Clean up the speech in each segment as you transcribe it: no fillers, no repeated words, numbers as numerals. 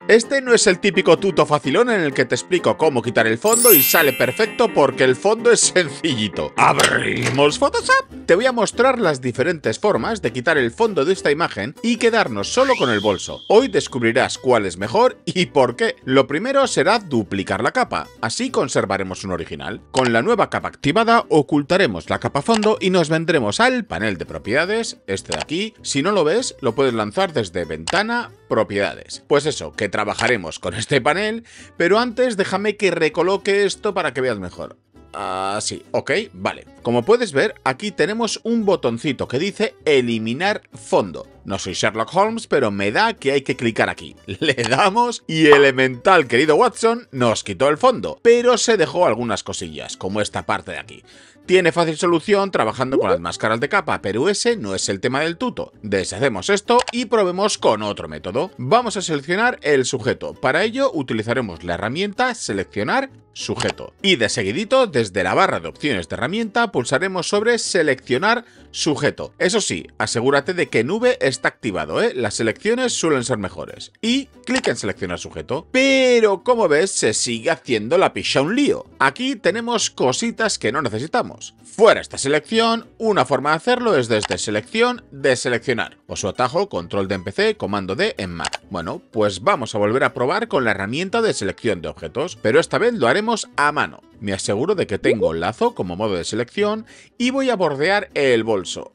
Este no es el típico tuto facilón en el que te explico cómo quitar el fondo y sale perfecto porque el fondo es sencillito. ¡Abrimos Photoshop! Te voy a mostrar las diferentes formas de quitar el fondo de esta imagen y quedarnos solo con el bolso. Hoy descubrirás cuál es mejor y por qué. Lo primero será duplicar la capa, así conservaremos un original. Con la nueva capa activada ocultaremos la capa fondo y nos vendremos al panel de propiedades, este de aquí. Si no lo ves, lo puedes lanzar desde ventana, propiedades. Pues eso, que trabajaremos con este panel, pero antes déjame que recoloque esto para que veas mejor. Así, ok, vale. Como puedes ver, aquí tenemos un botoncito que dice eliminar fondo. No soy Sherlock Holmes, pero me da que hay que clicar aquí. Le damos y elemental, querido Watson, nos quitó el fondo, pero se dejó algunas cosillas, como esta parte de aquí. Tiene fácil solución trabajando con las máscaras de capa, pero ese no es el tema del tuto. Deshacemos esto y probemos con otro método. Vamos a seleccionar el sujeto. Para ello utilizaremos la herramienta seleccionar sujeto. Y de seguidito, desde la barra de opciones de herramienta, pulsaremos sobre seleccionar sujeto. Eso sí, asegúrate de que nube está activado, Las selecciones suelen ser mejores. Y clic en seleccionar sujeto. Pero como ves, se sigue haciendo la picha un lío. Aquí tenemos cositas que no necesitamos. Fuera esta selección, una forma de hacerlo es desde selección, deseleccionar, o su atajo, control D en PC, comando D en Mac. Bueno, pues vamos a volver a probar con la herramienta de selección de objetos, pero esta vez lo haremos a mano. Me aseguro de que tengo lazo como modo de selección y voy a bordear el bolso.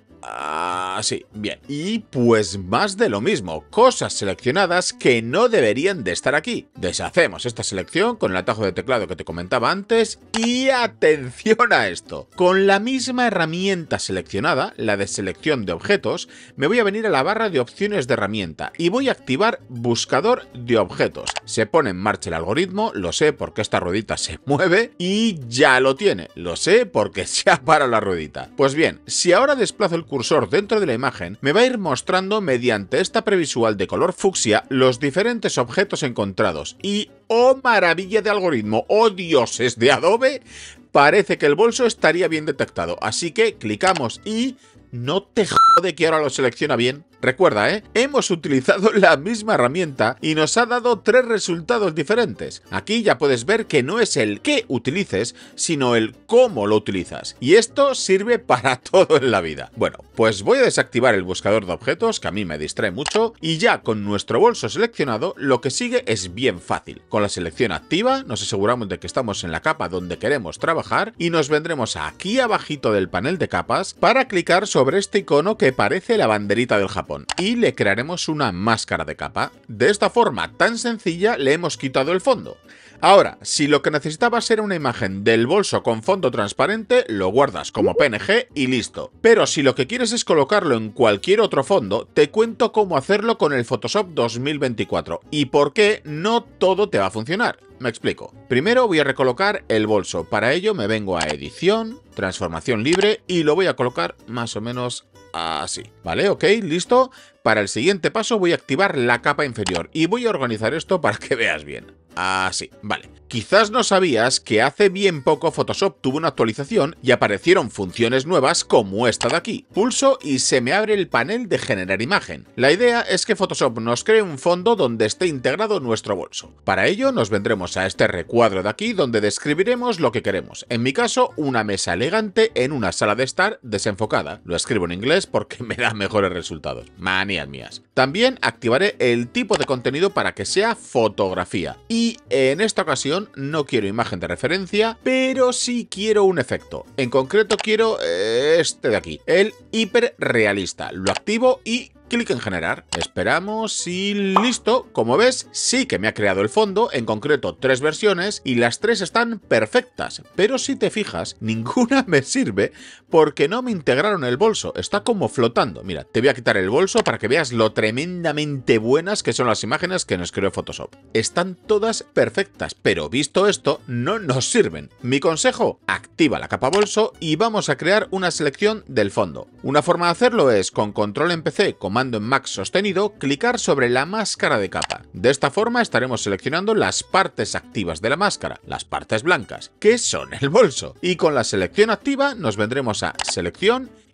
Así, bien. Y pues más de lo mismo, cosas seleccionadas que no deberían de estar aquí. Deshacemos esta selección con el atajo de teclado que te comentaba antes y atención a esto. Con la misma herramienta seleccionada, la de selección de objetos, me voy a venir a la barra de opciones de herramienta y voy a activar buscador de objetos. Se pone en marcha el algoritmo, lo sé porque esta ruedita se mueve y ya lo tiene. Lo sé porque se ha parado la ruedita. Pues bien, si ahora desplazo el cursor dentro de la imagen, me va a ir mostrando mediante esta previsual de color fucsia los diferentes objetos encontrados y ¡oh maravilla de algoritmo! ¡Oh dioses de Adobe! Parece que el bolso estaría bien detectado, así que clicamos y no te jode que ahora lo selecciona bien. Recuerda, hemos utilizado la misma herramienta y nos ha dado 3 resultados diferentes. Aquí ya puedes ver que no es el qué utilices, sino el cómo lo utilizas. Y esto sirve para todo en la vida. Bueno, pues voy a desactivar el buscador de objetos, que a mí me distrae mucho, y ya con nuestro bolso seleccionado, lo que sigue es bien fácil. Con la selección activa, nos aseguramos de que estamos en la capa donde queremos trabajar y nos vendremos aquí abajito del panel de capas para clicar sobre este icono que parece la banderita del Japón. Y le crearemos una máscara de capa. De esta forma tan sencilla le hemos quitado el fondo. Ahora, si lo que necesitabas era una imagen del bolso con fondo transparente, lo guardas como PNG y listo. Pero si lo que quieres es colocarlo en cualquier otro fondo, te cuento cómo hacerlo con el Photoshop 2024 y por qué no todo te va a funcionar. Me explico. Primero voy a recolocar el bolso. Para ello me vengo a edición, transformación libre y lo voy a colocar más o menos así. ¿Vale? Ok, listo. Para el siguiente paso voy a activar la capa inferior y voy a organizar esto para que veas bien. Así, vale. Quizás no sabías que hace bien poco Photoshop tuvo una actualización y aparecieron funciones nuevas como esta de aquí. Pulso y se me abre el panel de generar imagen. La idea es que Photoshop nos cree un fondo donde esté integrado nuestro bolso. Para ello nos vendremos a este recuadro de aquí donde describiremos lo que queremos. En mi caso, una mesa elegante en una sala de estar desenfocada. Lo escribo en inglés porque me da mejores resultados. Manías mías. También activaré el tipo de contenido para que sea fotografía. Y en esta ocasión no quiero imagen de referencia, pero sí quiero un efecto. En concreto quiero este de aquí, el hiperrealista. Lo activo y clic en generar. Esperamos y listo. Como ves, sí que me ha creado el fondo, en concreto 3 versiones, y las 3 están perfectas. Pero si te fijas, ninguna me sirve porque no me integraron el bolso. Está como flotando. Mira, te voy a quitar el bolso para que veas lo tremendamente buenas que son las imágenes que nos creó Photoshop. Están todas perfectas, pero visto esto, no nos sirven. Mi consejo, activa la capa bolso y vamos a crear una selección del fondo. Una forma de hacerlo es con control en PC, comando en Mac sostenido, clicar sobre la máscara de capa. De esta forma estaremos seleccionando las partes activas de la máscara, las partes blancas, que son el bolso. Y con la selección activa nos vendremos a selección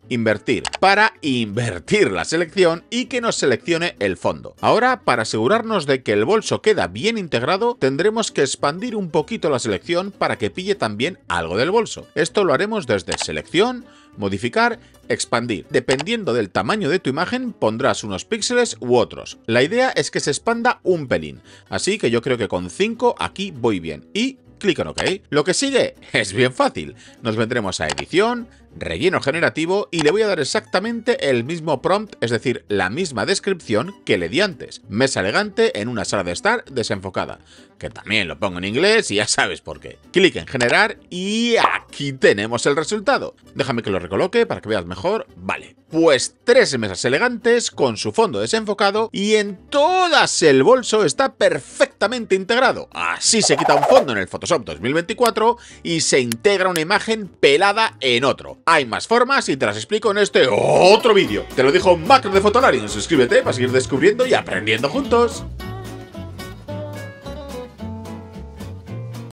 invertir, para invertir la selección y que nos seleccione el fondo. Ahora, para asegurarnos de que el bolso queda bien integrado, tendremos que expandir un poquito la selección para que pille también algo del bolso. Esto lo haremos desde selección, modificar, expandir. Dependiendo del tamaño de tu imagen, pondrás unos píxeles u otros. La idea es que se expanda un pelín, así que yo creo que con 5 aquí voy bien. Y clic en OK. Lo que sigue es bien fácil. Nos vendremos a edición, relleno generativo y le voy a dar exactamente el mismo prompt, es decir, la misma descripción que le di antes. Mesa elegante en una sala de estar desenfocada. Que también lo pongo en inglés y ya sabes por qué. Clic en generar y aquí tenemos el resultado. Déjame que lo recoloque para que veas mejor. Vale, pues 3 mesas elegantes con su fondo desenfocado y en todas el bolso está perfectamente integrado. Así se quita un fondo en el Photoshop 2024 y se integra una imagen pelada en otro. Hay más formas y te las explico en este otro vídeo. Te lo dijo Macro de Fotolari. Suscríbete para seguir descubriendo y aprendiendo juntos.